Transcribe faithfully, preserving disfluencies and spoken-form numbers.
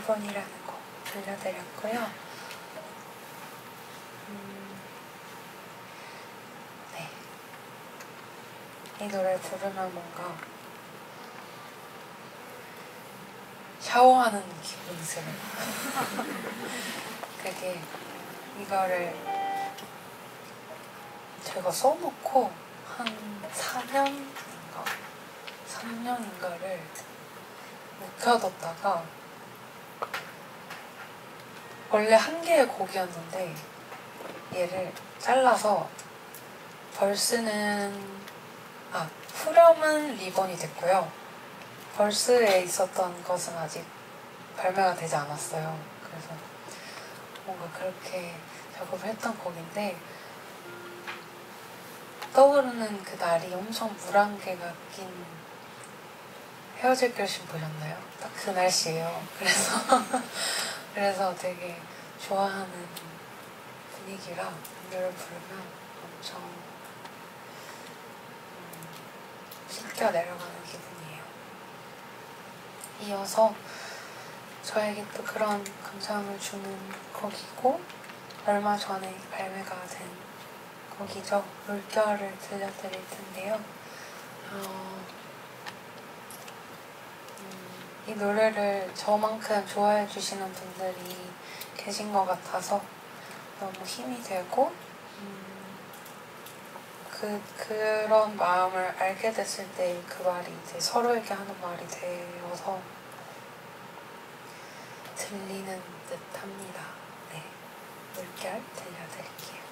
리본이라는 곡 들려드렸고요. 음, 네. 이 노래 부르면 뭔가 샤워하는 기분이 들어요. 그게 이거를 제가 써놓고 한 사 년인가 삼 년인가를 묵혀뒀다가 원래 한 개의 곡이었는데 얘를 잘라서 벌스는 아 후렴은 리본이 됐고요. 벌스에 있었던 것은 아직 발매가 되지 않았어요. 그래서 뭔가 그렇게 작업을 했던 곡인데 떠오르는 그 날이 엄청 물안개가 낀 헤어질 결심 보셨나요? 딱 그 날씨예요. 그래서 그래서 되게 좋아하는 분위기라 노래를 부르면 엄청 음, 씻겨 내려가는 기분이에요. 이어서 저에게 또 그런 감상을 주는 곡이고 얼마 전에 발매가 된 곡이죠. 물결을 들려드릴 텐데요. 어, 음, 이 노래를 저만큼 좋아해 주시는 분들이 계신 것 같아서 너무 힘이 되고 음, 그, 그런 마음을 알게 됐을 때 그 말이 이제 서로에게 하는 말이 되어서 들리는 듯 합니다. 네, 물결 들려드릴게요.